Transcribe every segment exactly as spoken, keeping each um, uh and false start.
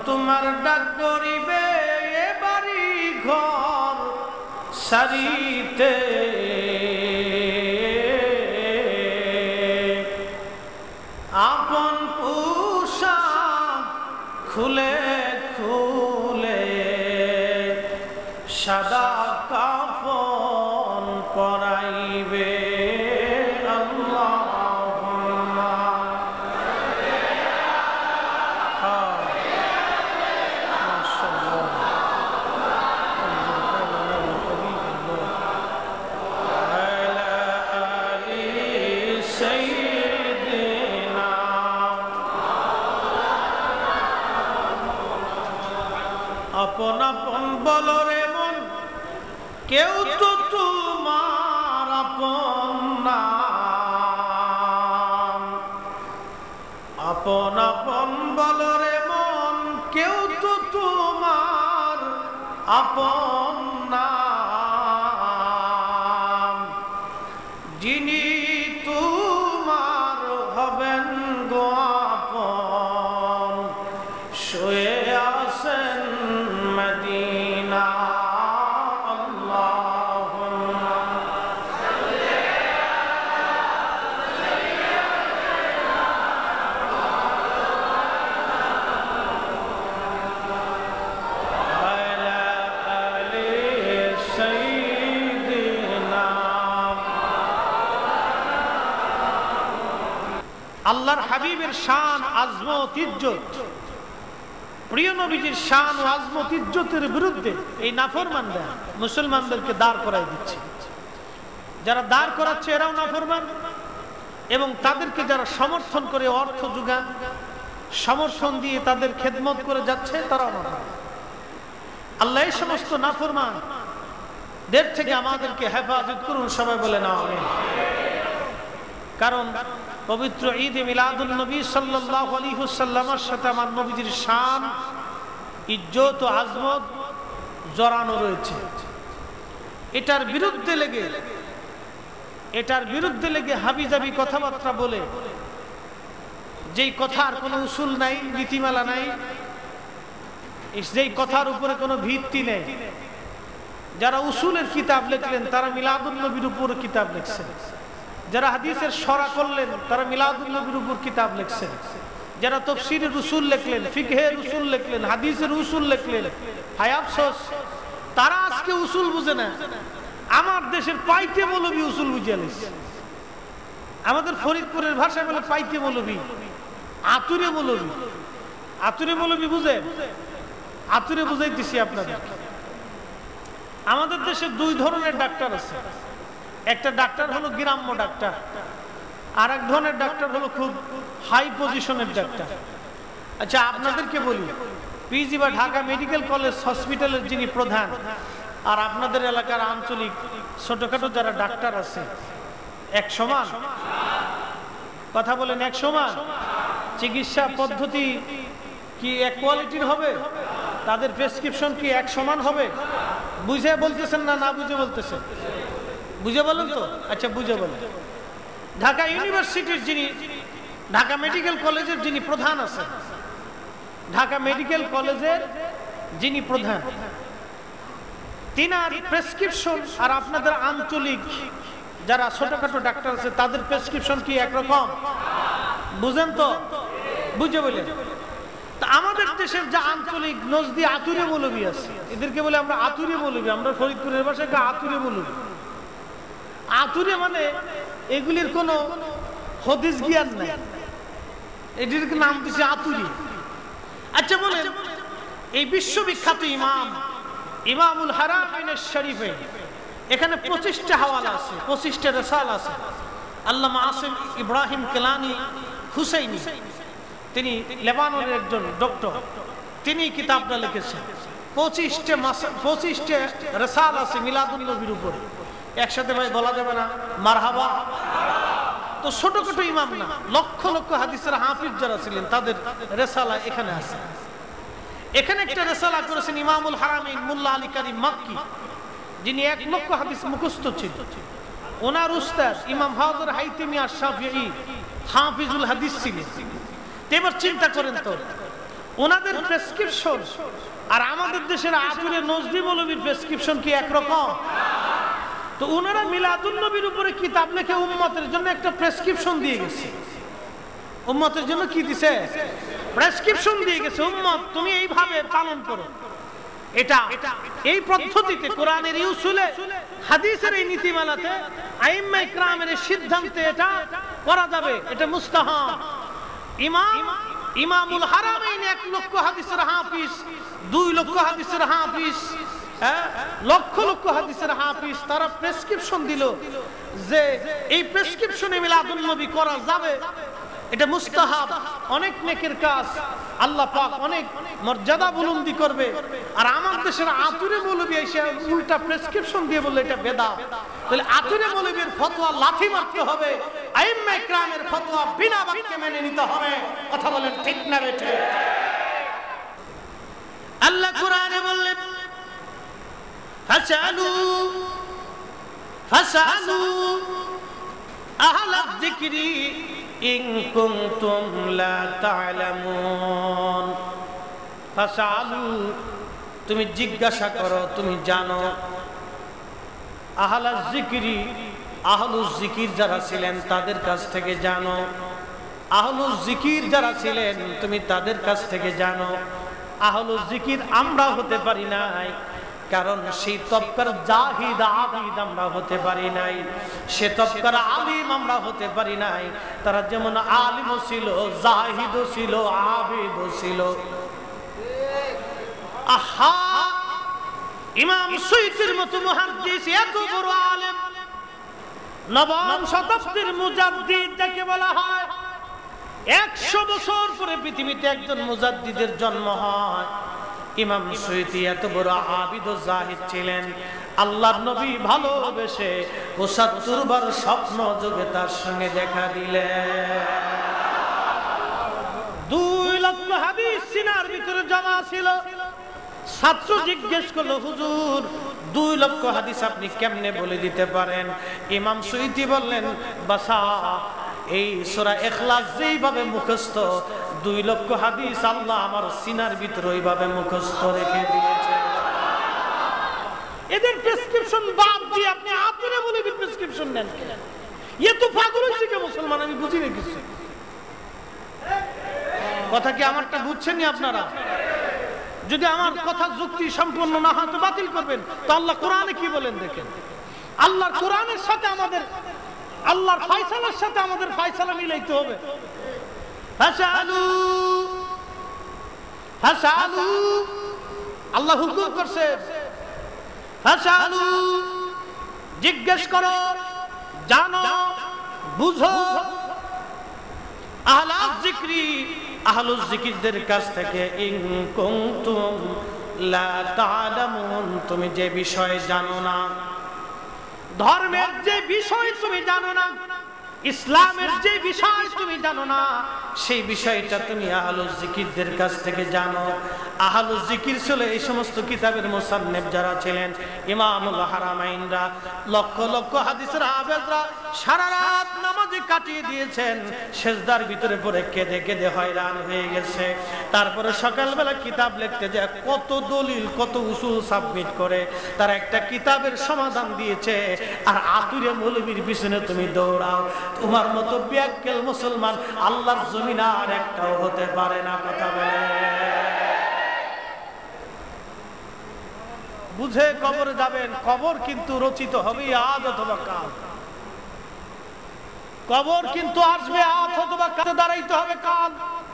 তোমার ডাক করিবে এ বাড়ি ঘর সারিতে, আপন পোশাক খুলে খুলে সাদা কাফন পরাইবে। আপন আপন বলো রে মন, কেউ তো তোমার আপন না। আপন আপন বলো রে মন, কেউ তো তোমার আপন না। যিনি তোমার হবেন গো আপন, শুয়ে আছেন মদিনা। আল্লাহুম্মা সাল্লি আলা আলি সাইয়্যিদিনা। আল্লাহর হাবিবের শান, আজমত, ইজ্জত, প্রিয় নবীজির শান ও আজমত ইজ্জতের বিরুদ্ধে এই নাফরমানরা মুসলমানদেরকে দাঁড় করাই দিচ্ছে। যারা দাঁড় করাচ্ছে এরাও নাফরমান, এবং তাদেরকে যারা সমর্থন করে অর্থ যোগান, সমর্থন দিয়ে তাদের খেদমত করে যাচ্ছে তারাও নাফরমান। আল্লাহ এই সমস্ত নাফরমান দের থেকে আমাদেরকে হেফাজত করুন, সবাই বলে না আমিন। কারণ পবিত্র ঈদে মিলাদুন নবী সাল্লাল্লাহু আলাইহি ওয়াসাল্লামের সাথে আমার নবীজির শান, ইজ্জত ও আজমত জড়ানো রয়েছে। এটার বিরুদ্ধে লেগে এটার বিরুদ্ধে লেগে হাবিজাবি কথাবার্তা বলে, যেই কথার কোনো উসুল নাই, নীতিমালা নাই, যেই কথার উপরে কোনো ভিত্তি নেই। যারা উসুলের কিতাব লিখলেন তারা মিলাদুন নবীর উপর কিতাব লিখছেন। যারা হাদিসের শরা করলেন তারা মিলাদুন নবীর উপর কিতাব লিখছেন। যারা তাফসীরের উসুল লিখলেন, ফিকহের উসুল লিখলেন, হাদিসের উসুল লিখলেন, হায় আফসোস তারা আজকে উসুল বুঝে না। আমার দেশের পাইতে মৌলবী উসুল বুঝিয়ে নিচ্ছে। আমাদের ফরিদপুরের ভাষায় বলে পাইতে মৌলবী, আতুরে মৌলবী। আতুরে মৌলবী বুঝে? আতুরে বুঝাইতেছি আপনাদের। আমাদের দেশে দুই ধরনের ডাক্তার আছে। একটা ডাক্তার হলো গ্রাম্য ডাক্তার, আর এক ধরনের ডাক্তার হলো খুব হাই পজিশনের ডাক্তার। আচ্ছা আপনাদেরকে বলি, পিজি বা ঢাকা মেডিকেল কলেজ হসপিটালের যিনি প্রধান, আর আপনাদের এলাকার আঞ্চলিক ছোটখাটো যারা ডাক্তার আছে, এক সমান? কথা বলেন, এক সমান? চিকিৎসা পদ্ধতি কি এক কোয়ালিটির হবে? তাদের প্রেসক্রিপশন কি এক সমান হবে? বুঝে বলতেছেন না না বুঝে বলতেছেন? বুঝে বলেন তো? আচ্ছা বুঝে বলেন। ঢাকা ইউনিভার্সিটির যিনি, ঢাকা মেডিকেল কলেজের যিনি প্রধান আছেন, ঢাকা মেডিকেল কলেজের যিনি প্রধান, তিনার প্রেসক্রিপশন আর আপনাদের আঞ্চলিক যারা ছোটখাটো ডাক্তার আছে তাদের প্রেসক্রিপশন কি একরকম? বুঝেন তো? বুঝে বলেন। তা আমাদের দেশের যে আঞ্চলিক নজদি আতুরে মৌলবী আছে, এদেরকে বলে আমরা আতুরে মৌলবী। আমরা ফরিদপুরের ভাষায় আতুরে মৌলবী। আতুরে মানে এগুলির কোনো হদিস জ্ঞান নাই, এটির নাম দিচ্ছে আতুরি। আচ্ছা বলেন, এই বিশ্ববিখ্যাত ইমাম ইমামুল হারামাইন শরীফে এখানে পঁচিশটা হাওয়ালা আছে, পঁচিশটা রিসালা আছে। আল্লামা আসিম ইব্রাহিম কেলানি হুসাইনি, তিনি লেবাননের একজন ডক্টর, তিনি কিতাবটা লিখেছেন। পঁচিশটা পঁচিশটা রিসালা আছে মিলাদুন নবীর উপরে। একসাথে ভাই বলা যাবে না মারহাবা? তো ছোটখাটো ইমাম না, লক্ষ লক্ষ হাদিসের হাফিজ যারা ছিলেন তাদের রিসালা এখানে আছে। এখানে একটা রিসালা করেছেন ইমামুল হারামাইন মুল্লা আলী কারীম মাক্কি, যিনি এক লক্ষ হাদিস মুখস্থ ছিলেন। ওনার উস্তাদ ইমাম হাজর হাইতেমি আশ-শাফিঈ হাফিজুল হাদিস ছিলেন। এবার চিন্তা করেন তো, ওনাদের প্রেসক্রিপশন আর আমাদের দেশের আতুরে নজরুল মৌলভীর প্রেসক্রিপশন কি একরকম? তো ওনারা মিলাদুন নবীর উপরে কিতাব লিখে উম্মতের জন্য একটা প্রেসক্রিপশন দিয়ে গেছে। উম্মতের জন্য কি দিছে? প্রেসক্রিপশন দিয়ে গেছে, উম্মত তুমি এইভাবে পালন করো। এটা এই পদ্ধতিতে কোরআনের উসুলে হাদিসের এই নীতিমালাতে আইম্মা ইকরামের সিদ্ধান্তে এটা করা যাবে, এটা মুস্তাহাব। ইমাম ইমামুল হারামাইন এক লক্ষ হাদিসের হাফিজ, দুই লক্ষ হাদিসের হাফিজ, লক্ষ লক্ষ হাদিসের হাফিজ, তারা প্রেসক্রিপশন দিল যে এই প্রেসক্রিপশনে মিলাদুন নবী করা যাবে, এটা মুস্তাহাব, অনেক নেকের কাজ, আল্লাহ পাক অনেক মর্যাদা বুলন্দি করবে। আর আমার দেশের আতুরে মৌলবী এসে উল্টা প্রেসক্রিপশন দিয়ে বললে এটা বেদাত। তাহলে আতুরে মৌলবীর ফতোয়া লাথি মারতে হবে, আইম্মা ইকরামের ফতোয়া বিনা বাক্যে মেনে নিতে হবে। কথা বলেন ঠিক না বেঠে? আল্লাহ কোরআনে বললেন ফাসালু ফাসালু আহলায যিকরি ইন কুনতুম লা তা'লামুন। ফাসালু তুমি জিজ্ঞাসা করো, তুমি জানো। আহলায যিকরি আহলুজ যিকির যারা ছিলেন তাদের কাছ থেকে জানো। আহলুজ যিকির যারা ছিলেন তুমি তাদের কাছ থেকে জানো। আহলুজ যিকির আমরা হতে পারি নাই, কারণ সেই তবকার জাহিদ আবিদ আমরা হতে পারি নাই, সে তবকার আলিম আমরা হতে পারি নাই। তারা যেমন আলিমও ছিল, জাহিদও ছিল, আবিদও ছিল। আহা, ইমাম সুয়ুতির মতো মুহাদ্দিস এত বড় আলেম, নবম শতাব্দীর মুজাদ্দিদ যাকে বলা হয়, একশো বছর পরে পৃথিবীতে একজন মুজাদ্দিদের জন্ম হয়। ইমাম সুয়ুতি এত বড় আবিদ ও জাহিদ ছিলেন। আল্লাহর নবী ভালোবেসে পঁচাত্তর বার স্বপ্ন যোগে তার সঙ্গে দেখা দিলেন। দুই লক্ষ হাদিস সিনার ভিতরে জমা ছিল। ছাত্র জিজ্ঞেস করলো, হুজুর দুই লক্ষ হাদিস আপনি কেমনে বলে দিতে পারেন? ইমাম সুয়ুতি বললেন, বাসা এই সূরা ইখলাস যেইভাবে মুখস্থ, দুই লক্ষ হাদিস আল্লাহ আমার সিনার ভিতরে ওইভাবে মুখস্থ রেখে দিয়েছে। এদের প্রেসক্রিপশন বাদ দিয়ে আপনি আতুরে বলে প্রেসক্রিপশন নেন কেন? এ তো পাগল হয়েছে কে মুসলমান? আমি বুঝি না কিছু। কথা কি আমারটা বুঝছেন আপনারা? যদি আমার কথা যুক্তি সম্পন্ন না হয় তো বাতিল করবেন। তো আল্লাহ কোরআনে কি বলেন দেখেন। আল্লাহর কোরআনের সাথে আমাদের, আল্লাহর ফয়সালার সাথে আমাদের ফয়সালা মিলাইতে হবে। ফাসালু ফাসালু আল্লাহ হুকুম করছে, ফাসালু জিজ্ঞেস করো, জানো, বুঝো। আহলায যিকরি আহলুজ যিকিরদের কাছ থেকে, ইন কুনতুম লা তা'লামুন তুমি যে বিষয় জানো না, ধর্মের যে বিষয় তুমি জানো না, ইসলামের যে বিষয় তুমি জানো না, সেই বিষয়টা তুমি আহলুজ যিকিরদের কাছ থেকে জানো। আহলুজ যিকির ছিল এই সমস্ত কিতাবের মুসান্নিফ যারা ছিলেন, ইমামুল হারামাইনরা, লক্ষ লক্ষ হাদিসের হাফেজরা সারা রাত নামাজে কাটিয়ে দিয়েছেন, সেজদার ভিতরে পড়ে কেঁদে কেঁদে হয়রান হয়ে গেছে। তারপরে সকালবেলা কিতাব লিখতে যায় কত দলিল, কত উসুল সাবমিট করে তারা একটা কিতাবের সমাধান দিয়েছে। আর আতুরে মৌলবীর পিছনে তুমি দৌড়াও। তোমার মতো ব্যাককেল মুসলমান আল্লাহর জমিন আর একটাও হতে পারে না। কথা বলে বুঝে কবরে যাবেন। কবর কিন্তু রচিত হবে আজ অথবা কাল। কবর কিন্তু আসবে আজ অথবা কাল, দাঁড়াইতে হবে কাল।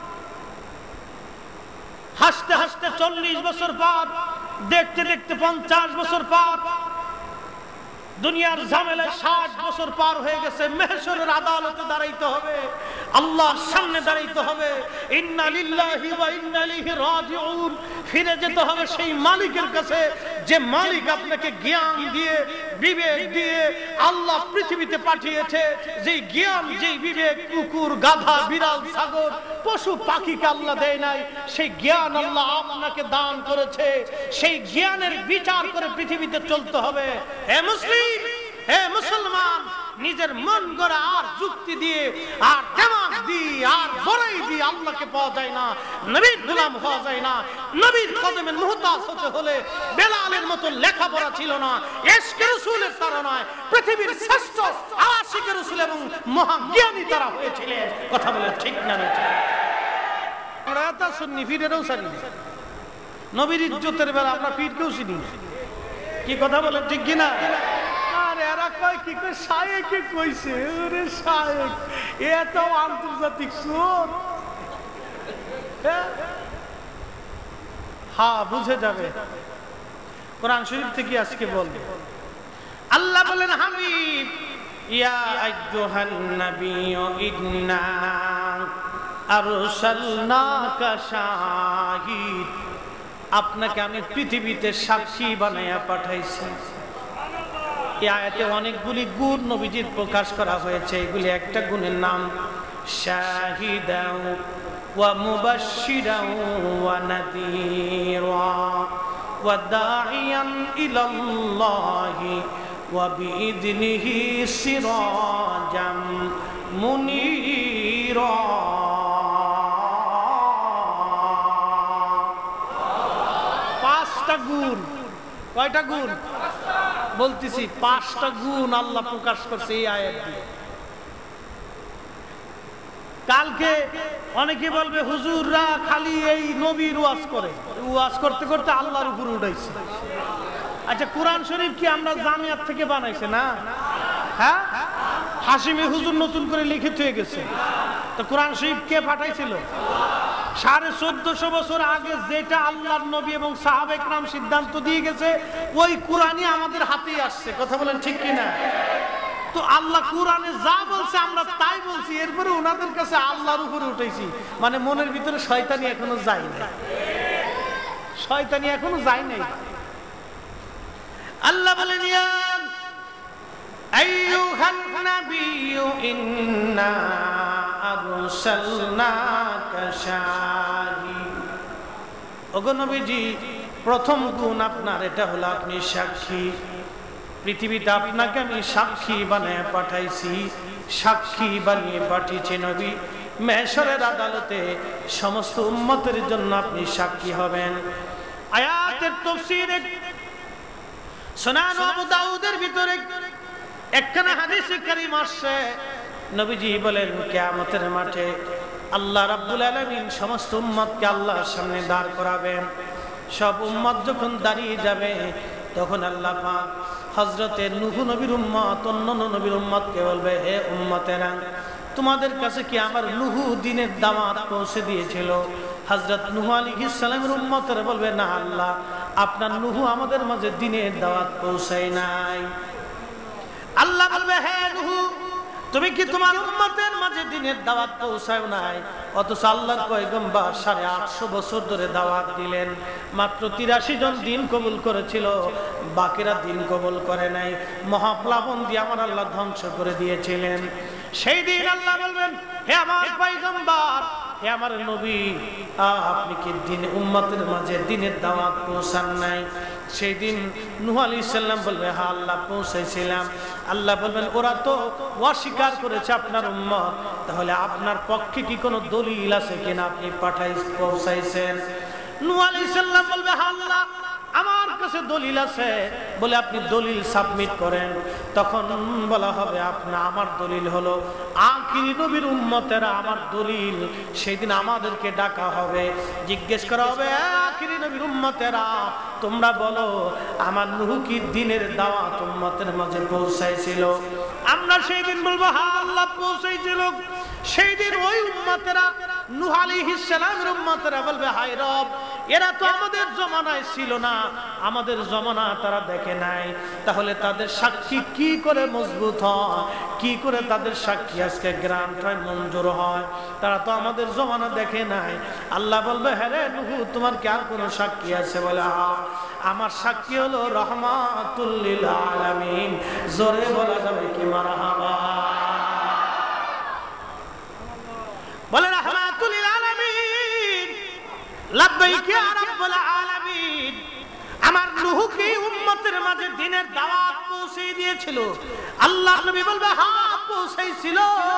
হাসতে হাসতে চল্লিশ বছর পর, দেখতে দেখতে পঞ্চাশ বছর পর, দুনিয়ার ঝামেলায় ষাট বছর পার হয়ে গেছে। মেহশরের আদালতে দাঁড়াইতে হবে, আল্লাহর সামনে দাঁড়াইতে হবে। ইন্না লিল্লাহি ওয়া ইন্না ইলাইহি রাজিউন। ফিরে যেতে হবে সেই মালিকের কাছে যে মালিক আপনাকে জ্ঞান দিয়ে, বিবেক দিয়ে আল্লাহ পৃথিবীতে পাঠিয়েছে। যেই জ্ঞান, যেই বিবেক কুকুর, গাধা, বিড়াল, ছাগল, পশু পাখিকে আল্লাহ দেয় নাই, সেই জ্ঞান আল্লাহ আপনাকে দান করেছে। সেই জ্ঞানের বিচার করে পৃথিবীতে চলতে হবে। হে মুসলিম, হে মুসলমান, নিজের মন গড়া আর যুক্তি দিয়ে আর দিমাগ দিয়ে আর বড়াই দিয়ে আল্লাহকে পাওয়া যায় না, নবীর গোলাম হওয়া যায় না। নবীর কদমের মুহতাজ হতে হলে বেলালের মতো লেখাপড়া ছিল না, ইশকে রাসূলের তারা নয়, পৃথিবীর শ্রেষ্ঠ আশিকে রাসূল এবং মহাজ্ঞানী তারা হয়েছিলেন। কথা বলে ঠিক না? আমরা তা সুন্নি ফিরেরও জানি না, নবীর ইজ্জতের বেলা আমরা ফির কেউ চিনি। কি কথা বলে ঠিক কিনা? আরে এরা কয় কি কয় শায়েকে কইছে, ওরে শায়েক এত আন্তর্জাতিক সুর। হ্যাঁ বুঝে যাবে, কোরআন শরীফ থেকে আজকে বলবে। আল্লাহ বলেন, হাবিব ইয়া আইয়ুহান নাবিয়্যু ইন্না আরসালনাকা শাহিদ, আপনাকে আমি পৃথিবীতে সাক্ষী বানাইয়া পাঠাইছি। এই আয়াতে অনেকগুলি গুণ নবীজির প্রকাশ করা হয়েছে। এগুলি একটা গুণের নাম শাহিদাও ওয়া মুবাশশিরাও ওয়া নাযীরা ওয়া দাঈয়ান ইলাল্লাহি ওয়া বিইذনিহি সিরাজাম মুনীরা। পাঁচটা গুণ। কয়টা গুণ বলতেছি? পাঁচটা গুণ আল্লাহ প্রকাশ করছে এই আয়াত দিয়ে। কালকে অনেকে বলবে হুজুররা খালি এই নবীর ওয়াজ করে, ওয়াজ করতে করতে আল্লাহর উপর উঠাইছে। আচ্ছা, কোরআন শরীফ কি আমরা জামিয়াত থেকে বানাইছে না? হ্যাঁ, হাশিমি হুজুর নতুন করে লিখিত হয়ে গেছে। তো কোরআন শরীফ কে পাঠাইছিল? সাড়ে চোদ্দশো বছর আগে যেটা আল্লাহর নবী এবং সাহাবা ইকরাম সিদ্ধান্ত দিয়ে গেছে, ওই কোরআনই আমাদের হাতেই আসছে। কথা বলেন ঠিক কিনা? তো আল্লাহ কোরআনে যা বলছে আমরা তাই বলছি, এরপরে ওনাদের কাছে আল্লাহর উপরে উঠেছি। মানে মনের ভিতরে শয়তানি এখনো যায় নাই, শয়তানি এখনো যায় নাই। আল্লাহ বলেন, ইয়া আইয়ুহান নাবিয়্যু ইন্না আরসালনাকা শাহিদ। ওগো নবীজি, প্রথম গুণ আপনার এটা হলো আপনি সাক্ষী। পৃথিবীতে আপনাকে আমি সাক্ষী বানিয়ে পাঠাইছি। সাক্ষী বানিয়ে পাঠিয়েছি নবী, মেহশরের আদালতে সমস্ত উম্মতের জন্য আপনি সাক্ষী হবেন। আয়াতের তাফসীরে সুনান আবু দাউদের ভিতরে একখানা হাদিসে কারীম আসছে। নবীজি বলেন, কিয়ামতের মাঠে আল্লাহ রাব্বুল আলামিন সমস্ত উম্মতকে আল্লাহর সামনে দাঁড় করাবেন। সব উম্মত যখন দাঁড়িয়ে যাবে, তখন আল্লাহ পাক হযরতে নূহ নবীর উম্মত অন্যান্য নবীর উম্মতকে বলবে, হে উম্মতেরা, তোমাদের কাছে কি আমার নূহ দ্বীনের দাওয়াত পৌঁছে দিয়েছিল? হযরত নূহ আলাইহিস সালামের উম্মতরা বলবে, না আল্লাহ, আপনার নূহ আমাদের মাঝে দ্বীনের দাওয়াত পৌঁছায় নাই। আল্লাহ বলবে, হে নূহ, তুমি কি তোমার উম্মতের মাঝে দ্বীনের দাওয়াত পৌঁছায় নাই? অথচ আল্লাহর পয়গম্বর সাড়ে আটশো বছর ধরে দাওয়াত দিলেন, মাত্র তিরাশি জন দিন কবুল করেছিল, বাকিরা দিন কবুল করে নাই। মহাপ্লাবন দিয়ে আমার আল্লাহ ধ্বংস করে দিয়েছিলেন। সেই দিন আল্লাহ বলবেন, হে আমার পয়গম্বর, হে আমার নবী, আপনি কি দিন উম্মতের মাঝে দ্বীনের দাওয়াত পৌঁছান নাই? সেই দিন নূহ আলাইহিস সালাম বলবে, হ্যাঁ আল্লাহ পৌঁছাইছিলাম। আল্লাহ বলবেন, ওরা তো অস্বীকার করেছে আপনার উম্মত, তাহলে আপনার পক্ষে কি কোনো দলিল আছে কিনা আপনি পাঠাই পৌঁছাইছেন? নূহ আলাইহিস সালাম বলবে, হ্যাঁ আল্লাহ, আমার কাছে দলিল আছে। বলে আপনি দলিল সাবমিট করেন। তখন বলা হবে, আপনা আমার দলিল হলো আখিরি নবীর উম্মতেরা আমার দলিল। সেই দিন আমাদেরকে ডাকা হবে, জিজ্ঞেস করা হবে, আখিরি নবীর উম্মতেরা, তোমরা বলো আমার নূহ কি দ্বীনের দাওয়াত উম্মতের মাঝে পৌঁছাইছিল? আমরা সেই দিন বলবো, হ্যাঁ আল্লাহ পৌঁছাইছিল। সেই দিন ওই উম্মতেরা, নূহ আলাইহিস সালামের উম্মতেরা বলবে, হায় রব, এরা তো আমাদের জমানায় ছিল না, আমাদের জমানা তারা দেখে নাই, তাহলে তাদের সাক্ষী কি করে মজবুত হয়? কি করে তাদের সাক্ষী আজকে গ্রান্ট হয়, মঞ্জুর হয়? তারা তো আমাদের জমানা দেখে নাই। আল্লাহ বলবে, হ্যাঁ রে নূহ, তোমার কি আর কোনো সাক্ষী আছে? বলে, হ্যাঁ, আমার সাক্ষী হলো রাহমাতুল লিল আলামিন। জোরে বলা যাবে কি মারহাবা? বলে, রাহমাতুল লিল আলামিন, লাব্বাইক ইয়া রাব্বুল আলামিন। আমার নূহ কি উম্মতের মাঝে দ্বীনের দাওয়াত পৌঁছে দিয়েছিল? আল্লাহ নবী বলবে হ্যাঁ পৌঁছেছিল।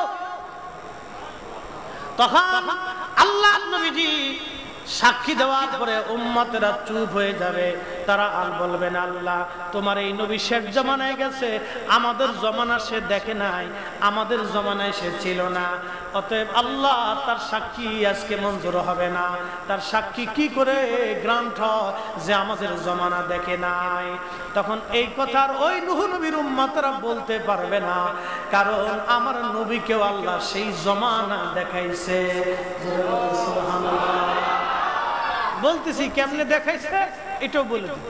তখন আল্লাহ নবীজি সাক্ষী দেওয়ার পরে উম্মতেরা চুপ হয়ে যাবে, তারা আর বলবে না আল্লাহ তোমার এই নবী শেষ জমানায় গেছে, আমাদের জমানা সে দেখে নাই, আমাদের জমানায় সে ছিল না, অতএব আল্লাহ তার সাক্ষী আজকে মঞ্জুর হবে না। তার সাক্ষী কি করে গ্রান্ট যে আমাদের জমানা দেখে নাই? তখন এই কথার ওই নূহ নবীর উম্মতরা বলতে পারবে না, কারণ আমার নবীকেও আল্লাহ সেই জমানা দেখাইছে। সুবহানাল্লাহ। বলতেছি কেমনে দেখাইছে এটাও বলে দিই।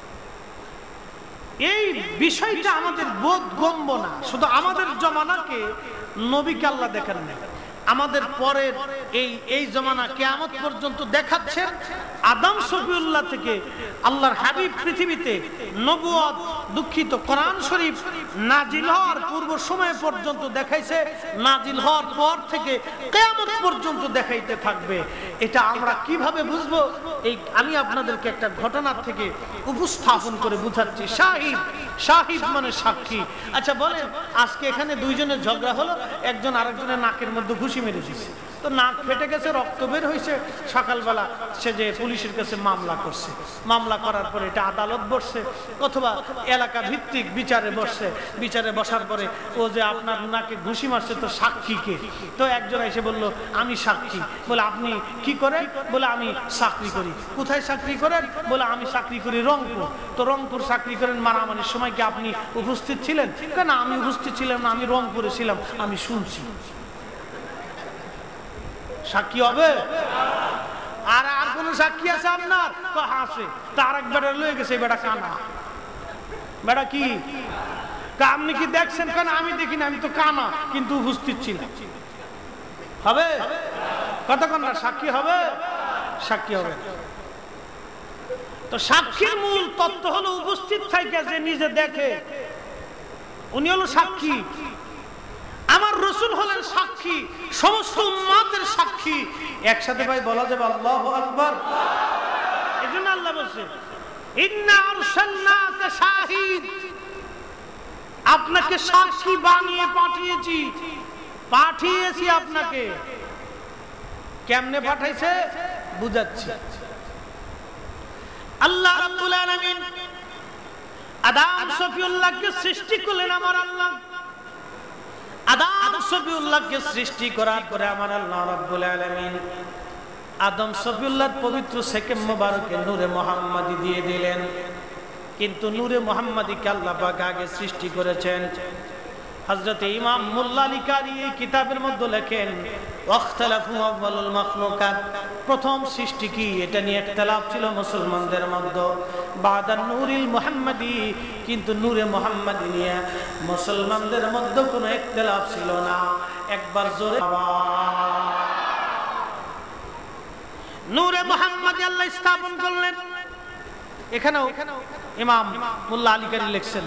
এই বিষয়টা আমাদের বোধগম্য না। শুধু আমাদের জমানাকে নবীকে আল্লাহ দেখান না, আমাদের পরের এই এই জমানা কিয়ামত পর্যন্ত দেখাচ্ছেন। আদম শফিউল্লাহ থেকে আল্লাহর হাবিব পৃথিবীতে নবুয়ত দুঃখিত কোরআন শরীফ নাজিল হওয়ার পূর্ব সময় পর্যন্ত দেখাইছে, নাজিল হওয়ার পর থেকে কিয়ামত পর্যন্ত দেখাইতে থাকবে। এটা আমরা কিভাবে বুঝবো? এই আমি আপনাদেরকে একটা ঘটনার থেকে উপস্থাপন করে বুঝাচ্ছি। শাহিদ, শাহিদ মানে সাক্ষী। আচ্ছা বলেন, আজকে এখানে দুইজনের ঝগড়া হলো, একজন আরেকজনের নাকের মধ্যে ঘুষি মেরে দিয়েছে, তো নাক ফেটে গেছে, রক্ত বের হয়েছে, সকালবেলা সে যে পুলিশের কাছে মামলা করছে, মামলা করার পরে এটা আদালত বসছে অথবা এলাকা ভিত্তিক বিচারে বসছে, বিচারে বসার পরে ও যে আপনার নাকে ঘুষি মারছে তো সাক্ষী কে? তো একজন এসে বলল আমি সাক্ষী। বলে আপনি কি করেন? বলে আমি চাকরি করি। কোথায় চাকরি করেন? বলে আমি চাকরি করি রংপুর। তো রংপুর চাকরি করেন, মারামারির সময় কি আপনি উপস্থিত ছিলেন? কেন আমি উপস্থিত ছিলাম না, আমি রংপুরে ছিলাম, আমি শুনছি। সাক্ষী হবে? আর আর কোন সাক্ষী আছে আপনার? তো হাসে তার এক বেটা লয়ে গেছে, বেটা কানা। বেটা কি আপনি কি দেখছেন? কেন আমি দেখি না, আমি তো কানা কিন্তু উপস্থিত ছিলাম। হবে? কতক্ষণ না সাক্ষী হবে? সাক্ষী হবে। তো সাক্ষীর মূল তত্ত্ব হলো উপস্থিত থাকে যে নিজে দেখে, উনি হলো সাক্ষী। আমার রাসূল হলেন সাক্ষী, সমস্ত উম্মতের সাক্ষী। একসাথে ভাই বলা যাবে আল্লাহু আকবার। এজন্য আল্লাহ বলছে ইন্না আরসালনাকা শাহিদ, আপনাকে সাক্ষী বানিয়ে পাঠিয়েছি, পাঠিয়েছি আপনাকে। কেমনে পাঠাইছে বুঝাচ্ছি। আল্লাহ রাব্বুল আলামিন আদম শফিউল্লাহকে সৃষ্টি করলেন। আমার আল্লাহ আদম শফিউল্লাহকে সৃষ্টি করার পরে আমার আল্লাহ রাব্বুল আলামিন আদম শফিউল্লাহর পবিত্র সেকেম মোবারকে নূরে মুহাম্মাদি দিয়ে দিলেন। কিন্তু নূরে মুহাম্মাদিকে আল্লাহ পাক আগে সৃষ্টি করেছেন। হযরত ইমাম মুল্লা আলী কারি এই কিতাবের মধ্যে লেখেন ওয়াখতালাফু আউয়ালুল মাখলুকাত, প্রথম সৃষ্টি কি এটা নিয়ে ইখতিলাফ ছিল মুসলমানদের মধ্যে। বাদা নূরিল মুহাম্মাদি, কিন্তু নূরে মুহাম্মাদি নিয়ে মুসলমানদের মধ্যে কোনো ইখতিলাফ ছিল না। একবার জোরে নূরে মুহাম্মাদি আল্লাহ স্থাপন করলেন। এখানেও ইমাম মুল্লা আলী কারি লিখছেন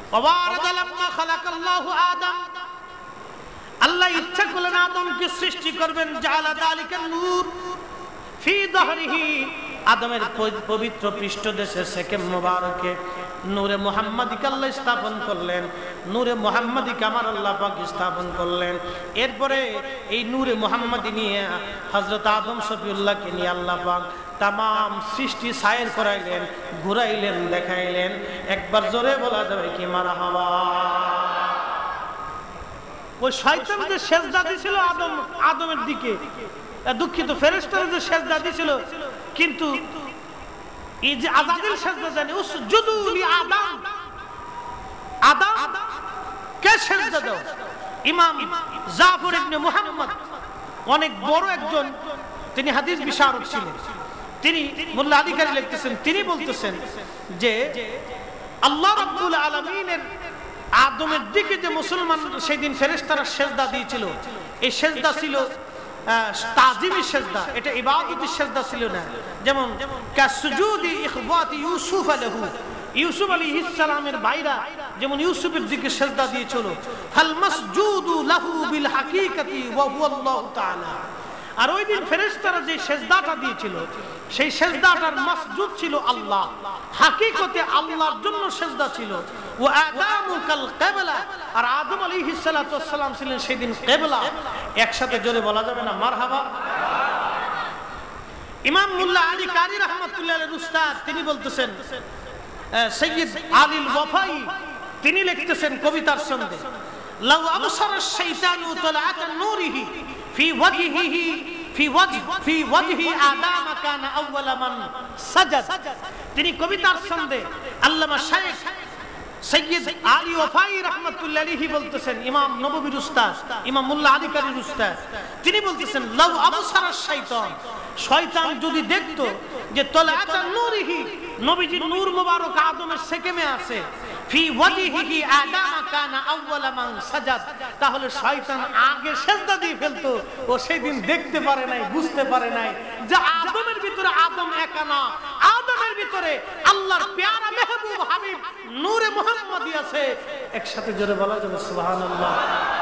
আল্লাহ ইচ্ছা করলেন আদমকে সৃষ্টি করবেন। জাআলা যালিকা নূর ফি যাহরিহি, আদমের পবিত্র পৃষ্ঠদেশে সেকেম মোবারকে নূরে মুহাম্মাদিকে আল্লাহ স্থাপন করলেন। নূরে মুহাম্মাদিকে আমার আল্লাহ পাক স্থাপন করলেন। এরপরে এই নূরে মুহাম্মাদি নিয়ে হযরত আদম শফিউল্লাহকে নিয়ে আল্লাহ পাক তামাম সৃষ্টি সায়ের করাইলেন, ঘুরাইলেন, দেখাইলেন। একবার জোরে বলা যাবে কি মারহাবা। ওই শয়তান যে সেজদা দিছিল আদম আদমের দিকে, দুঃখিত ফেরেশতারা যে সেজদা দিছিল, কিন্তু এই যে আযাদিল সেজদা জানে উসজুদু লি আদম, আদম কে সেজদা দাও? ইমাম জাফর ইবনে মুহাম্মদ অনেক বড় একজন, তিনি হাদিস বিশারদ ছিলেন। তিনি মোল্লা আলী কারি লিখতেছেন, তিনি বলতেছেন যে আল্লাহ রাব্বুল আলামিনের আদমের দিকে যে মুসলমান সেদিন ফেরেশতারা সেজদা দিয়েছিল, এই সেজদা ছিল তাজিমি সেজদা, এটা ইবাদতের সেজদা ছিল না। যেমন কাসুজুদি ইখওয়াতি ইউসুফ আলাইহি, ইউসুফ আলাইহিস সালামের ভাইরা যেমন ইউসুফের দিকে সেজদা দিয়েছিল। ফাল মাসজুদু লাহু বিল হাকিকাতি ওয়া হুয়া আল্লাহু তাআলা। আর ওই দিন ফেরেশতারা যে সেজদাটা দিয়েছিল, সেই সেজদাটার মাসজুদ ছিল আল্লাহ, হাকিকতে আল্লাহর জন্য সেজদা ছিল। ওয়া আদামু কাল কিবলা, আর আদম আলাইহিস সালাতু ওয়াস সালাম ছিলেন সেদিন কিবলা। একসাথে জোরে বলা যাবে না মারহাবা? ইমাম মোল্লা আলী কারি রাহমাতুল্লাহ আলাইহির উস্তাদ তিনি বলতেছেন, সৈয়দ আলীল ওয়াফাই তিনি লিখতেছেন কবিতার ছন্দে, লাউ আবসারা শাইতানু তালাআতা নূরিহি ফি ওয়াজহিহি ফি ওয়াজহ ফি ওয়াজহি আদাম কানা আউওয়ালা মান সাজাদ। তিনি কবিতার ছন্দে আল্লামা শাইখ সৈয়দ আলী ওয়াফাই রাহমাতুল্লাহ আলাইহি বলতেছেন, ইমাম নববীর উস্তাদ ইমাম মোল্লা আলী কারির উস্তাদ তিনি বলতেছেন, লাউ আবসারা শাইতান, শয়তান যদি দেখতো যে তালাআতা নূরিহি, নবীজির নূর মোবারক আদমের সেকেমে আছে, ফি ওয়াজহিহি আদাম কানা আউওয়ালা মান সাজাদ, তাহলে শয়তান আগে সিজদা দিয়ে ফেলতো। ও সেদিন দেখতে পারে নাই, বুঝতে পারে নাই যে আদমের ভিতরে আদম একা না, আদমের ভিতরে আল্লাহর প্যারা মেহবুব হাবিব নূরে মুহাম্মদি আছে। একসাথে জোরে বলা যাবে সুবহানাল্লাহ।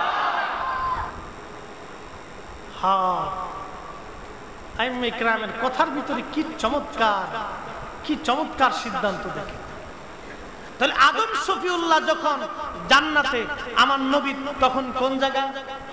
হ্যাঁ, আইম্মে ইকরামের কথার ভিতরে কি চমৎকার, কি চমৎকার সিদ্ধান্ত দেখে। তাহলে আদম শফিউল্লাহ যখন জান্নাতে, আমার নবী তখন কোন জায়গা?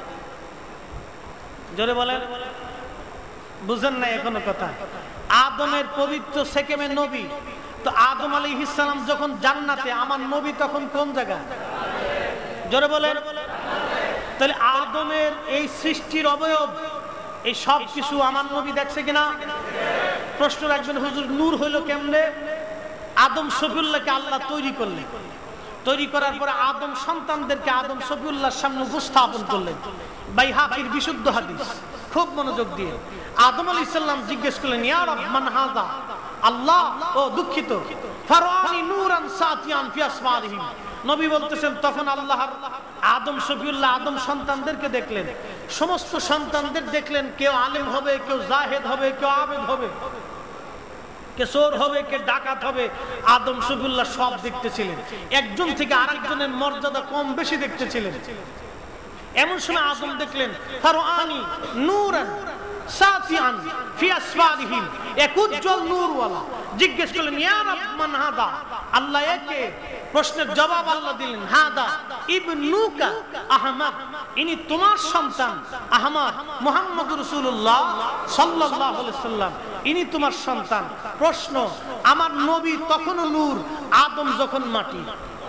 জোরে বলেন, বুঝেন না এখনো কথা? আদমের পবিত্র সেকেমে নবী, তো আদম আলাইহিস সালাম যখন জান্নাতে, আমার নবী তখন কোন জায়গা? জোরে বলেন। তাহলে আদমের এই সৃষ্টির অবয়ব, এই সব কিছু আমার নবী দেখছে কিনা? প্রশ্ন রাখবেন, হুজুর নূর হইলো কেমনে? আদম শফিউল্লাহকে আল্লাহ তৈরি করলেন, তৈরি করার পরে আদম সন্তানদেরকে আদম শফিউল্লাহর সামনে উপস্থাপন করলেন। বাইহাকির বিশুদ্ধ হাদিস, খুব মনোযোগ দিয়ে। আদম আলাইহিস সালাম জিজ্ঞেস করলেন, ইয়া রব মান হাযা? আল্লাহ, ও দুঃখিত, ফারানি নূরান সাতিয়ান ফি আসমারিহিম। নবী বলতেছেন, তখন আল্লাহ আদম শফিউল্লাহ আদম সন্তানদেরকে দেখলেন, সমস্ত সন্তানদের দেখলেন, কেউ আলেম হবে, কেউ জাহেদ হবে, কেউ আবেদ হবে, কে চোর হবে, কে ডাকাত হবে। আদম শফিউল্লাহ সব দেখতেছিলেন, একজন থেকে আরেকজনের মর্যাদা কম বেশি দেখতেছিলেন। এমন সময় আদম দেখলেন, ফারানি নূরান সাতিয়ান ফি আসফারিহিম, এক উজ্জ্বল নূরওয়ালা। জিজ্ঞেস করলেন, ইয়া রব মান হাদা? আল্লাহ একে প্রশ্নের জবাব আল্লাহ দিলেন, হাদা ইবনুকা আহমদ, ইনি তোমার সন্তান আহমদ, মুহাম্মদুর রাসূলুল্লাহ সাল্লাল্লাহু আলাইহি সাল্লাম, ইনি তোমার সন্তান। প্রশ্ন, আমার নবী তখনও নূর, আদম যখন মাটি।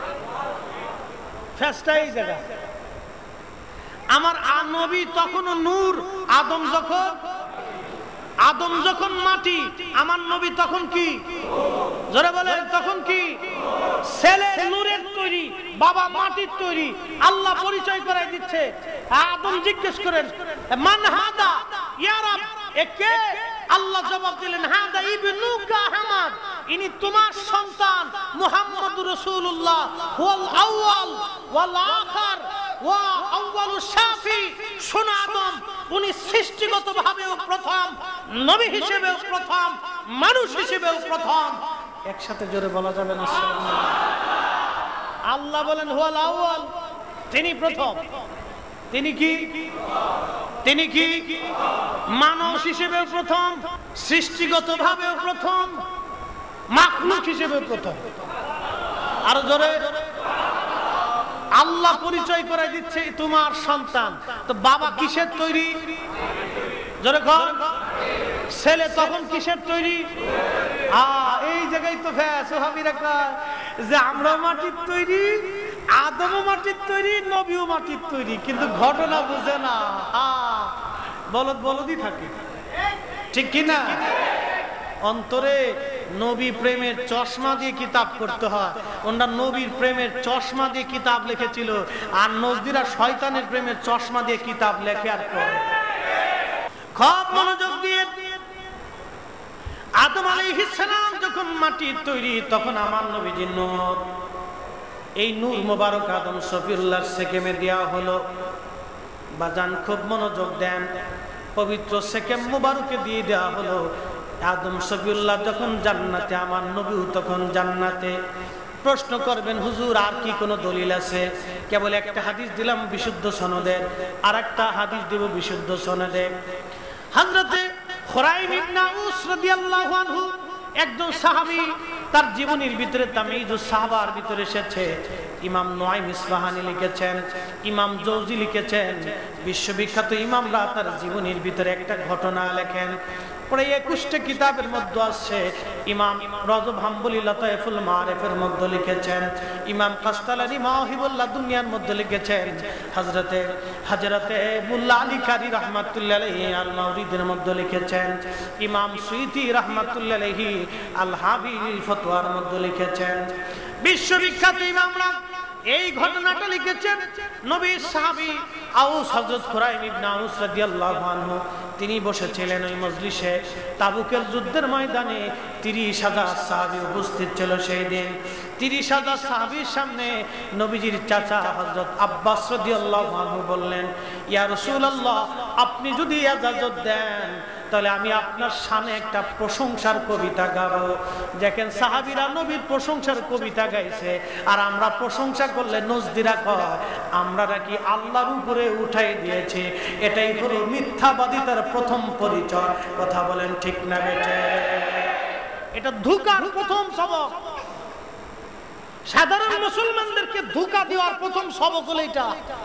ফেসটাই জায়গা, আমার নবী তখনও নূর, আদম যখন আদম যখন মাটি, আমার নবী তখন কি? জোরে বলেন, তখন কি? ছেলে নূরের তৈরি, বাবা মাটির তৈরি। আল্লাহ পরিচয় করাই দিচ্ছে। আদম জিজ্ঞেস করেন, মান হাদা ইয়া রব, একে? আল্লাহ জবাব দিলেন, হাদা ইবনুকা আহমদ, ইনি তোমার সন্তান মুহাম্মদুর রাসূলুল্লাহ, হুয়াল আউয়াল ওয়াল আখির ওয়া আউয়ালুশ শাফি। শোনো আদম, উনি সৃষ্টিগতভাবেও প্রথম, নবী হিসেবেও প্রথম, মানুষ হিসেবেও প্রথম। একসাথে জোরে বলা যাবে না সুবহানাল্লাহ? আল্লাহ বলেন হুয়াল আউয়াল, তিনি প্রথম। তিনি কি? তিনি কি? মানুষ হিসেবেও প্রথম, সৃষ্টিগতভাবেও প্রথম, মাখলুক হিসেবেও প্রথম। আরো জোরে। আল্লাহ পরিচয় করে দিচ্ছে তোমার সন্তান। তো বাবা কিসের তৈরি? জোরে কর। ছেলে তখন কিসের তৈরি? এই জায়গায় তো সোহাবীরা কয় যে আমরা মাটির তৈরি, আদমও মাটির তৈরি, নবীও মাটির তৈরি, কিন্তু ঘটনা বুঝে না। বলদ বলদই থাকে, ঠিক কিনা? অন্তরে নবী প্রেমের চশমা দিয়ে কিতাব করতে হয়। ওনারা নবীর প্রেমের চশমা দিয়ে কিতাব লিখেছিল, আর নজদিরা শয়তানের প্রেমের চশমা দিয়ে কিতাব লেখে আর পড়ে। খুব মনোযোগ দিয়ে। আদম আলাইহিস সালাম যখন মাটির তৈরি, তখন আমার নবীজির নূর, এই নূর মোবারক আদম শফিউল্লাহর সেকেমে দেওয়া হলো। বাজান খুব মনোযোগ দেন, পবিত্র সেকেম মোবারকে দিয়ে দেওয়া হলো। আদম শফিউল্লাহ যখন জান্নাতে, আমার নবীও তখন জান্নাতে। প্রশ্ন করবেন, হুজুর আর কি কোনো দলিল আছে? কেবল একটা হাদিস দিলাম বিশুদ্ধ সনদের, আর একটা হাদিস দেব বিশুদ্ধ সনদে। হযরতে খুরাইম ইবনে আউস রাদিয়াল্লাহু আনহু একজন সাহাবী, তার জীবনীর ভিতরে তামিজুস সাহাবার ভিতরে এসেছে। ইমাম নুআইম ইসফাহানি লিখেছেন, ইমাম জৌজি লিখেছেন, বিশ্ববিখ্যাত ইমামরা তার জীবনীর ভিতরে একটা ঘটনা লেখেন। পরে একুশটা কিতাবের মধ্যে আছে। ইমাম রজব হাম্বলি লতায়েফুল মারিফের মধ্যে লিখেছেন, ইমাম কাস্তালানি মাওয়াহিবুল্লাহ দুনিয়ার মধ্যে লিখেছেন, হযরতে হযরতে মুল্লা আলী কারি রাহমাতুল্লাহ আলাইহি আল মাউরিদের মধ্যে লিখেছেন, ইমাম সুয়ুতি রাহমাতুল্লাহ আলাইহি আল হাবিল ফতোয়ার মধ্যে লিখেছেন। বিশ্ববিখ্যাত ইমামরা এই ঘটনাটা লিখেছেন। নবীর সাহাবী আউস হযরত খুরাইম ইবনে আউস রাদিয়াল্লাহু আনহু তিনি বসেছিলেন ওই মজলিসে। তাবুকের যুদ্ধের ময়দানে তিরিশ হাজার সাহাবী উপস্থিত ছিল সেই দিন। তিরিশ হাজার সাহাবীর সামনে নবীজির চাচা হযরত আব্বাস রাদিয়াল্লাহু আনহু বললেন, ইয়া রাসূলুল্লাহ, আপনি যদি ইজাজত দেন তাহলে আমি আপনার সামনে একটা প্রশংসার কবিতা গাবো। দেখেন সাহাবীরা নবীর প্রশংসার কবিতা গাইছে, আর আমরা প্রশংসা করলে নজদিরা কয় আমরা নাকি আল্লাহর উপরে উঠাই দিয়েছি। এটাই হলো মিথ্যাবাদিতার প্রথম পরিচয়। কথা বলেন ঠিক না বেঠে? এটা ধোঁকার প্রথম সবক। সাধারণ মুসলমানদেরকে ধোঁকা দেওয়ার প্রথম সবক হলো এটা।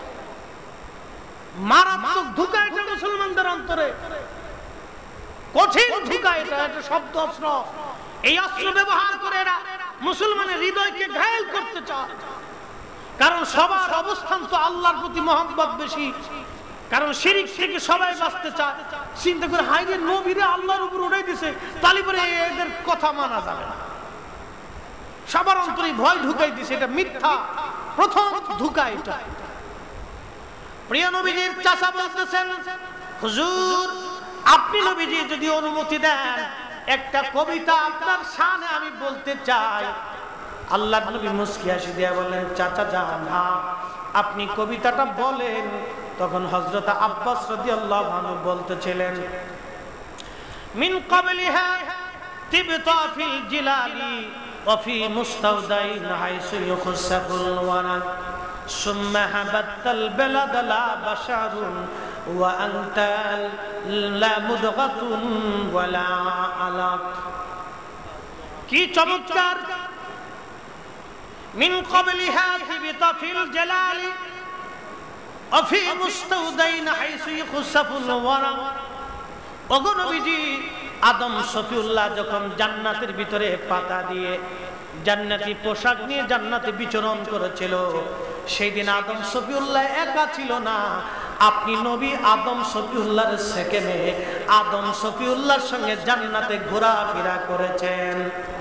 মারাত্মক ধোঁকা এটা মুসলমানদের অন্তরে, কঠিন ধোঁকা এটা। একটা শব্দ অস্ত্র, এই অস্ত্র ব্যবহার করে এরা মুসলমানের হৃদয়কে ঘায়েল করতে চায়। কারণ সবার অবস্থান তো আল্লাহর প্রতি মহব্বত বেশি, কারণ শিরিক থেকে সবাই বাঁচতে চায়। চিন্তা করে হাইরে নবীরে আল্লাহর উপর উঠাই দিছে, তালি পরে এদের কথা মানা যাবে না। সবার অন্তরে ভয় ঢুকাই দিছে, এটা মিথ্যা। প্রথম ধোঁকা এটা। প্রিয় নবীজির চাচা বলতেছেন, হুজুর আপনি নবীজি যদি অনুমতি দেন একটা কবিতা আপনার শানে আমি বলতে চাই। আল্লাহর নবী মুস্কি হাসি দিয়া বললেন, চাচা যান, হ্যাঁ আপনি কবিতাটা বলেন। তখন হযরত আব্বাস রাদিয়াল্লাহু আনহু বলতেছিলেন, মিন ক্বাবলিহা তিবতা ফিল জিলালি ওয়া ফি মুস্তাওদাইন হাইসু ইউখসাফুল ওয়ানা সুম্মা হাবাতাল বালাদ লা বাশারুন ওয়া আনতা লা মুদগাতুন ওয়ালা আলাক। কি চমৎকার! মিন ক্বাবলিহা তিবতা ফিল জালালি ওয়া ফি মুস্তাওদাইন হাইসু ইউখসাফুল ওয়ানা। ওগো নবীজি, আদম সফিউল্লাহ যখন জান্নাতের ভিতরে পাতা দিয়ে জান্নাতি পোশাক নিয়ে জান্নাতে বিচরণ করেছিল, সেই দিন আদম সফিউল্লাহ একা ছিল না। আপনি নবী আদম সফিউল্লাহর সেকেন্ডে আদম সফিউল্লাহর সঙ্গে জান্নাতে ঘোরাফেরা করেছেন।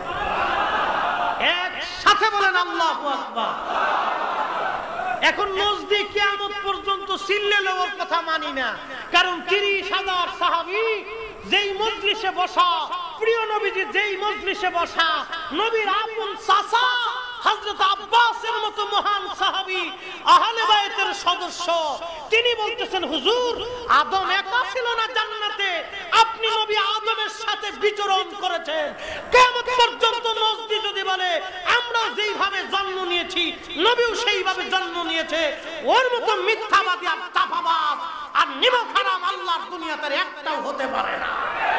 একসাথে বলেন আল্লাহু আকবার। এখন নজদি কিয়ামত পর্যন্ত চিল্লালেও ওর কথা মানি না, কারণ তিরিশ হাজার সাহাবী যেই মজলিসে বসা, প্রিয় নবীজি যেই মজলিসে বসা, নবীর আপন চাচা হযরত আব্বাসের মতো মহান সাহাবী, আহলে বাইতের সদস্য, তিনি বলতেছেন, হুজুর আদম একা ছিল না জান্নাতে, আপনি নবী আদমের সাথে বিচরণ করেছেন। কিয়ামত পর্যন্ত নজদি যদি বলে আমরা যেইভাবে জন্ম নিয়েছি নবীও সেইভাবে জন্ম নিয়েছে, ওর মতো মিথ্যাবাদী আর তাফাবাজ আর নিমক হারাম আল্লাহর দুনিয়াতে একটাও হতে পারে না।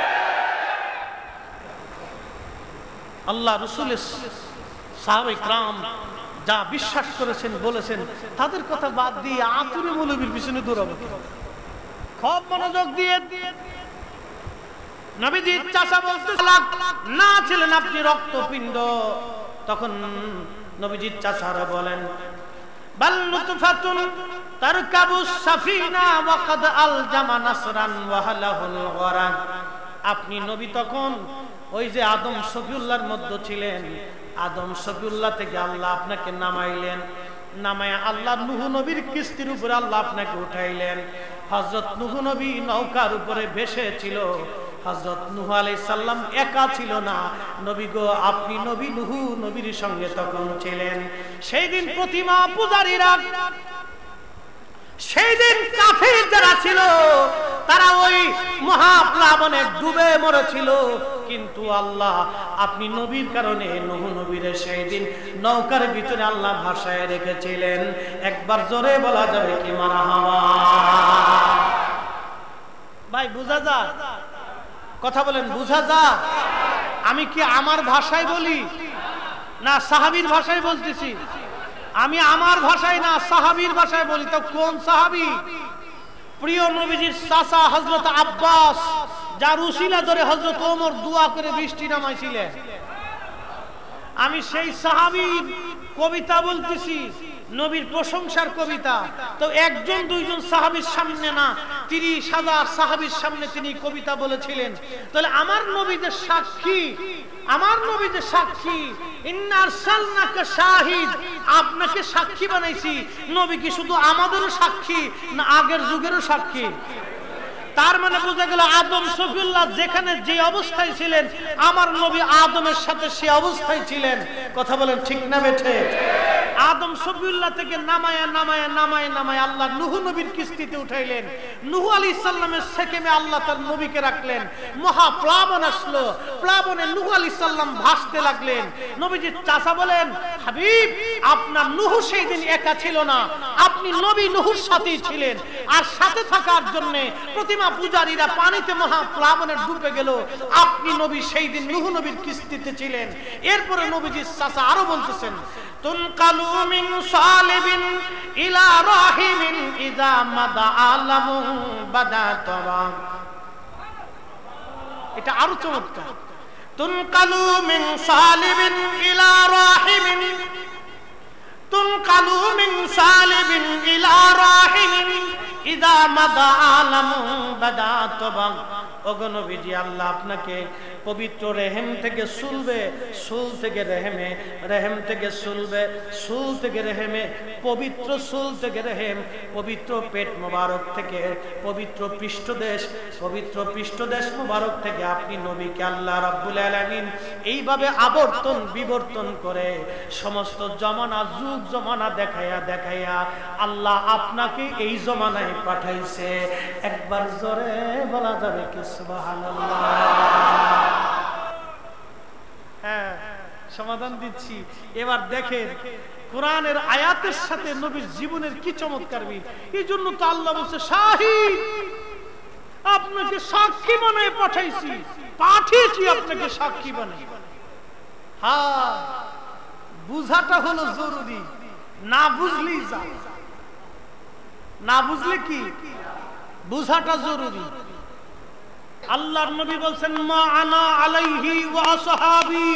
আল্লাহ রাসূলের সাহাবায়ে کرام যা বিশ্বাস করেছেন বলেছেন, তাদের কথা বাদ দিয়ে আতুরে মৌলবীর পিছনে দৌড়াবো। খুব মনোযোগ দিয়ে নবীজি চাচা বলতে না ছিলেন আপনি রক্তপিণ্ড। তখন নবীজি চাচারা বলেন, বাল নুতফাতুন তারকাবুস সাফিনা ওয়া কাদ আলজামা নাসরান ওয়া হালাহুল গরাক। আপনি নবী তখন ওই যে আদম সফিউল্লাহর মধ্যে ছিলেন, আদম সফিউল্লাহ থেকে আল্লাহ আপনাকে নামাইলেন, নামায় আল্লাহ নূহ নবীর কিস্তির উপরে আল্লাহ আপনাকে উঠাইলেন। হযরত নূহ নবী নৌকার উপরে ভেসে ছিল, হযরত নূহ আলাইহিস সালাম একা ছিল না। নবী গো, আপনি নবী নূহ নবীর সঙ্গে তখন ছিলেন। সেই দিন প্রতিমা পূজারীরা, সেই দিন কাফির যারা ছিল তারা ওই মহাপ্লাবনে ডুবে মরেছিল, কিন্তু আল্লাহ আপনি নবীর কারণে নূহ নবীর সেই দিন নৌকার ভিতরে আল্লাহ ভাসায় রেখেছিলেন। একবার জোরে বলা যাবে কি মারহাবা? ভাই বুঝা যায়? কথা বলেন, বুঝা যায়? আমি কি আমার ভাষায় বলি না সাহাবীর ভাষায় বলতেছি, আমি আমার ভাষায় না সাহাবীর ভাষায় বলি। তো কোন সাহাবী? প্রিয় নবীজির চাচা হযরত আব্বাস, যার উসিলা ধরে হযরত ওমর দোয়া করে বৃষ্টি নামাইছিলেন। আমি সেই সাহাবীর কবিতা বলতেছি, নবীর প্রশংসার কবিতা। তো একজন দুইজন সাহাবীর সামনে না, তিরিশ হাজার সাহাবীর সামনে তিনি কবিতা বলেছিলেন। তাহলে আমার নবীদের সাক্ষী, আমার নবীদের সাক্ষী। ইন্না আরসালনাকা শাহিদ, আপনাকে সাক্ষী বানাইছি। নবী কি শুধু আমাদেরও সাক্ষী না আগের যুগেরও সাক্ষী? তার মানে বোঝা গেল আদম সফিউল্লাহ যেখানে যে অবস্থায় ছিলেন, আমার নবী আদমের সাথে সে অবস্থায় ছিলেন। কথা বলেন ঠিক না বেঠে? আদম সফিউল্লাহ থেকে নামায়া নামায়া নামায় নামায় আল্লাহ নূহ নবীর কিস্তিতে উঠাইলেন। নূহ আলাইহিস সালামের সেকেমে আল্লাহ তার নবীকে রাখলেন। মহা প্লাবন আসলো, প্লাবনে নূহ আলাইহিস সালাম ভাসতে লাগলেন। নবীজির চাচা বলেন, হাবিব আপনার নূহ সেই দিন একা ছিল না, আপনি নবী নূহর সাথেই ছিলেন। আর সাথে থাকার জন্য প্রতিমা পূজারীরা পানিতে মহা প্লাবনে ডুবে গেল, আপনি নবী সেই দিন নূহ নবীর কিস্তিতে ছিলেন। এরপরে নবীজির চাচা আরো বলতেছেন, তুনকালু মিন সালিবিন ইলা রাহিমিন ইযা মাদা আলামু বাদাতবা। এটা আরো চমৎকার। তুনকালু মিন সালিবিন ইলা রাহিমিন, তুনকালু মিন সালিবিন ইলা রাহিমিন ইযা মাদা আলামু বাদাতবা। ওগো নবীজি, আল্লাহ আপনাকে পবিত্র রেহেম থেকে সুলবে, সুল থেকে রেহেমে, রেহেম থেকে সুলবে, সুল থেকে রেহেমে, পবিত্র সুল থেকে রেহেম, পবিত্র পেট মোবারক থেকে পবিত্র পৃষ্ঠদেশ, পবিত্র পৃষ্ঠদেশ মোবারক থেকে আপনি নবীকে আল্লাহ রাব্বুল আলামিন এইভাবে আবর্তন বিবর্তন করে সমস্ত জমানা যুগ জমানা দেখাইয়া দেখাইয়া আল্লাহ আপনাকে এই জমানায় পাঠাইছে। একবার জোরে বলা যাবে কি সুবহানাল্লাহ? হ্যাঁ, সমাধান দিচ্ছি। এবার দেখেন কোরআনের আয়াতের সাথে নবীর জীবনের কি চমৎকার মিল। এই জন্য তো আল্লাহ বলছে, শাহিদ আপনাকে সাক্ষী বানায় পাঠাইছি, পাঠিয়েছি আপনাকে সাক্ষী বানাই। হ্যাঁ, বুঝাটা হলো জরুরি, না বুঝলেই যা, না বুঝলে কি বুঝাটা জরুরি। আল্লাহর নবী বলছেন, মা আনা আলাইহি ওয়া আসহাবি,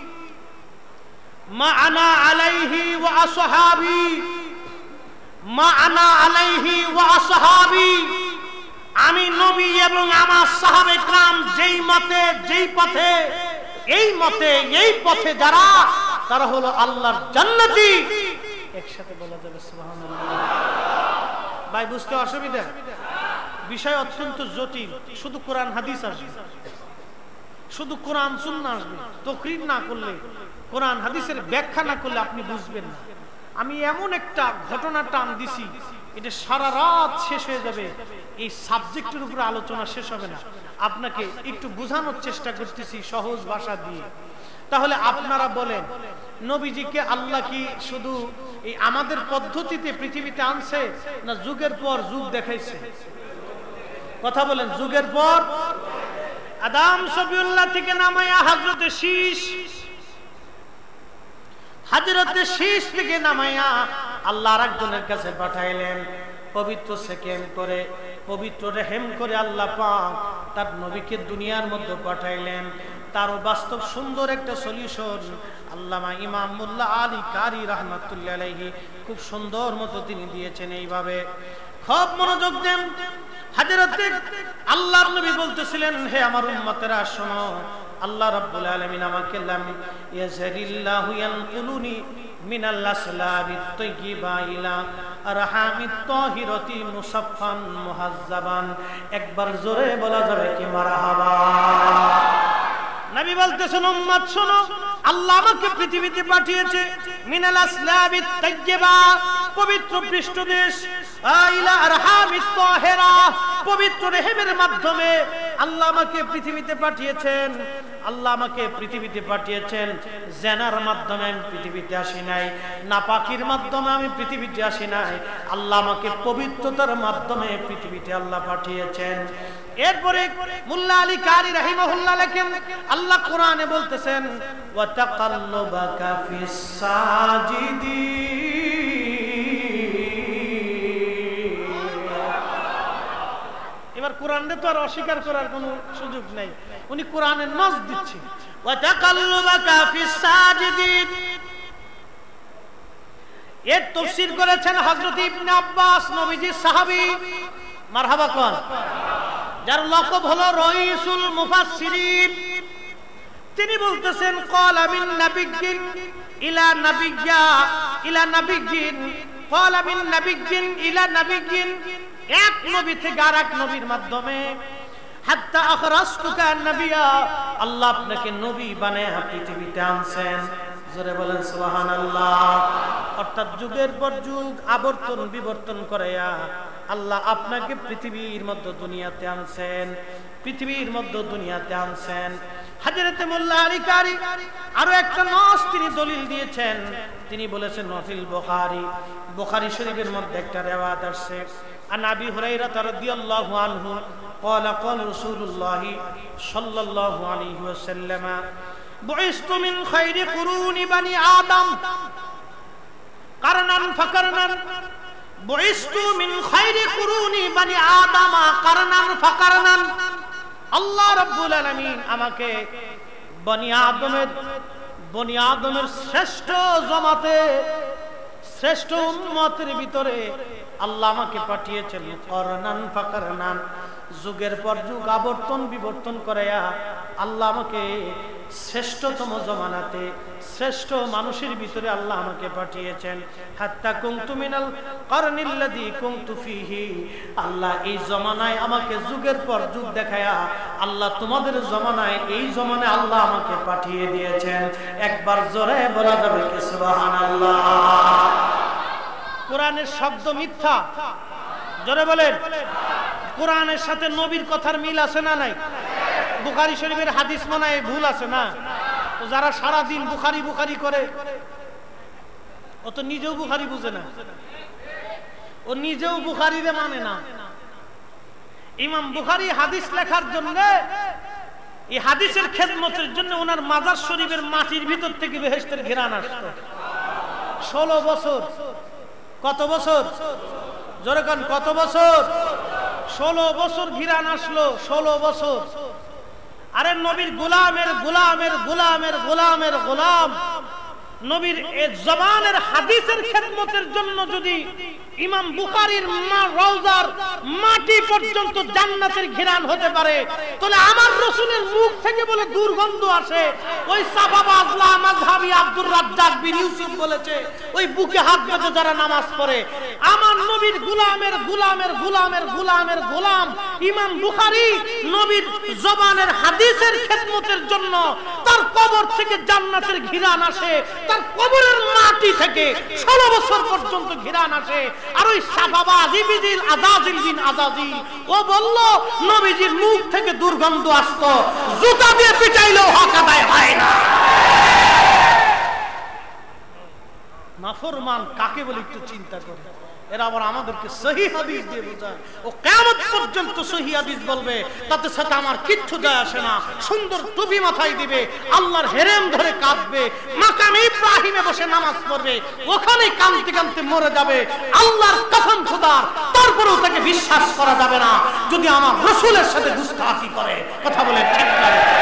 মা আনা আলাইহি ওয়া আসহাবি, মা আনা আলাইহি ওয়া আসহাবি। আমি নবী এবং আমার সাহাবে کرام যেই মতে যেই পথে, এই মতে এই পথে যারা, তারা হলো আল্লাহর জান্নাতি। একসাথে বলা যাবে সুবহানাল্লাহ। ভাই বুঝতে অসুবিধা? বিষয় অত্যন্ত জটিল। শুধু কোরআন হাদিস আসবে, শুধু কোরআন সুন্নাহ আসবে, তাকরীর না করলে, কোরআন হাদিসের ব্যাখ্যা না করলে আপনি বুঝবেন না। আমি এমন একটা ঘটনা টান দিছি, এটা সারা রাত শেষ হয়ে যাবে, এই সাবজেক্টের উপরে আলোচনা শেষ হবে না। আপনাকে একটু বোঝানোর চেষ্টা করতেছি সহজ ভাষা দিয়ে। তাহলে আপনারা বলেন, নবীজিকে আল্লাহ কি শুধু এই আমাদের পদ্ধতিতে পৃথিবীতে আনছে, না যুগের পর যুগ দেখাইছে? কথা বলেন, যুগের পর। আদম সফিউল্লাহ থেকে নামায়া হযরতে শীশ, হযরতে শীশ থেকে নামায়া আল্লাহ আরেকজনের কাছে পাঠাইলেন। পবিত্র সেকেম করে, পবিত্র রেহেম করে আল্লাহ পাক তার নবীকে দুনিয়ার মধ্যে পাঠাইলেন। তারও বাস্তব সুন্দর একটা সলিউশন আল্লামা ইমাম মোল্লা আলী কারি রাহমাতুল্লাহ আলাইহি খুব সুন্দর মতো তিনি দিয়েছেন। এইভাবে খুব মনোযোগ দেন। হযরতে আল্লাহর নবী বলতেছিলেন, হে আমার উম্মতেরা শোনো, আল্লাহ রাব্বুল আলামিন আমাকে লাম ইয়াজরিল্লাহু ইয়ানকুলুনি মিনাল আসলাবিত তাইয়্যিবা ইলা আরহামিত তাহিরাতি মুসাফফান মুহাজ্জাবান। একবার জোরে বলা যাবে কি মারহাবা? নবী বলতেছেন, উম্মত শোনো, আল্লাহ আমাকে পৃথিবীতে পাঠিয়েছে মিনাল আসলাবিত তাইয়্যিবা, পবিত্র পৃষ্ঠদেশ, ইলা আরহামিত তাহিরা, পবিত্র রেহেমের মাধ্যমে আল্লাহ আমাকে পৃথিবীতে পাঠিয়েছেন, আল্লাহ আমাকে পৃথিবীতে পাঠিয়েছেন। জেনার মাধ্যমে আমি পৃথিবীতে আসি নাই, নাপাকির মাধ্যমে আমি পৃথিবীতে আসি নাই। আল্লাহ আমাকে পবিত্রতার মাধ্যমে পৃথিবীতে আল্লাহ পাঠিয়েছেন। এরপরে মুল্লা আলী কারি রাহিমাহুল্লাহ লেখেন, আল্লাহ কোরআনে বলতেছেন ওয়া তাকাল্লুবাকা ফিস সাজিদিন। এবার কোরআনে তো আর অস্বীকার করার কোনো সুযোগ নাই, উনি কোরআনে নজ দিচ্ছে ওয়া তাকাল্লুবাকা ফিস সাজিদিন। এর তাফসীর করেছেন হযরত ইবনে আব্বাস, নবীজির সাহাবী। মারহাবা কোন, যার লকব হলো রাইসুল মুফাসসিরিন। তিনি বলতেছেন ক্বালা মিন নাবিয়্যিন ইলা নাবিয়্যা ইলা নাবিয়্যিন, ক্বালা মিন নাবিয়্যিন ইলা নাবিয়্যিন, এক নবী থেকে আরেক নবীর মাধ্যমে। হাত্তা আখরাজতুকা নবিয়্যা, আল্লাহ আপনাকে নবী বানায়া পৃথিবীতে আনছেন। জোরে বলেন সুবহানাল্লাহ। অর্থাৎ যুগের পর যুগ আবর্তন বিবর্তন করায়া আল্লাহ আপনাকে পৃথিবীর মধ্যে দুনিয়াতে আনছেন, পৃথিবীর মধ্যে দুনিয়াতে আনছেন। হযরতে মোল্লা আলী কারি আরো একটা নস তিনি দলিল দিয়েছেন। তিনি বলেছেন নফিল বুখারী, বুখারী শরীফের মধ্যে একটা রিওয়ায়াত আছে, আন আবি হুরায়রা রাদিয়াল্লাহু আনহু قال قال رسول الله صلى الله عليه وسلم بعثت من خير قرون بني آدم قرنا فقرنا بعثت من خير قرون بني آدم قرنا فقرنا। আল্লাহ রাব্বুল আলামিন আমাকে বনি আদমের বনি আদমের শ্রেষ্ঠ জামাতে, শ্রেষ্ঠ উম্মতের ভিতরে আল্লাহ আমাকে পাঠিয়েছেন করনান ফাকরনান, যুগের পর যুগ আবর্তন বিবর্তন করায়া আল্লাহ আমাকে শ্রেষ্ঠতম জমানাতে, শ্রেষ্ঠ মানুষের ভিতরে আল্লাহ আমাকে পাঠিয়েছেন। হাত্তা কুনতু মিনাল করনিল্লাযী কুনতু ফীহি, আল্লাহ এই জমানায় আমাকে যুগের পর যুগ দেখায়া আল্লাহ তোমাদের জমানায়, এই জমানায় আল্লাহ আমাকে পাঠিয়ে দিয়েছেন। একবার জোরে বলা যাবে কি সুবহানাল্লাহ। কোরআনের শব্দ মিথ্যা, জোরে বলেন। কোরআনের সাথে নবীর কথার মিল আছে না নাই? বুখারী শরীফের হাদিস মনে হয় ভুল আছে না? তো যারা সারা দিন বুখারী বুখারী করে, ও তো নিজেও বুখারী বুঝে না, ও নিজেও বুখারীরে মানে না। ইমাম বুখারী হাদিস লেখার জন্য, এই হাদিসের খেদমতের জন্য ওনার মাজার শরীফের মাটির ভিতর থেকে বেহেশতের ঘেরান আসতো। ষোলো বছর। কত বছর? জোরে কান, কত বছর? ষোলো বছর ঘিরান আসলো, ষোলো বছর। আরে নবীর গোলামের গোলামের গোলামের গোলামের গোলাম নবীর এই জবানের হাদিসের খেদমতের জন্য যদি ইমাম বুখারীর রওজার মাটি পর্যন্ত জান্নাতের ঘিরান হতে পারে, তাহলে আমার রাসূলের মুখ থেকে বলে দুর্গন্ধ আসে। ওই সাফাবাজ মাযহাবী আব্দুর রাজ্জাক বিন ইউসুফ বলেছে, ওই বুকে হাত বেঁধে যারা নামাজ পড়ে, আমার নবীর গোলামের গোলামের গোলামের গোলামের গোলাম ইমাম বুখারী নবীর জবানের হাদিসের খেদমতের জন্য তার কবর থেকে জান্নাতের ঘিরান আসে, তার কবরের মাটি থেকে ষোলো বছর পর্যন্ত ঘিরান আসে। আর ওই সাফাবাজ ইবদিল আজাজিল বিন আজাজিল ও বলল নবীজির মুখ থেকে দুর্গন্ধ আসতো, জুতা দিয়ে পিটাইলেও হক আদায় হয় না। নাফরমান কাকে বলে একটু চিন্তা করে। এরা আবার আমাদেরকে সহিহ হাদিস দিয়ে বোঝায়, ও কিয়ামত পর্যন্ত সহিহ হাদিস বলবে, তাতে সাথে আমার কিচ্ছু যায় আসে না। সুন্দর টুপি মাথায় দিবে, আল্লাহর হেরেম ধরে কাঁদবে, মাকাম ইব্রাহিমে বসে নামাজ পড়বে, ওখানে কাঁদতে কাঁদতে মরে যাবে। আল্লাহর কসম খোদার, তারপরেও তাকে বিশ্বাস করা যাবে না যদি আমার রাসূলের সাথে দুস্তাকি করে। কথা বলে ঠিক না?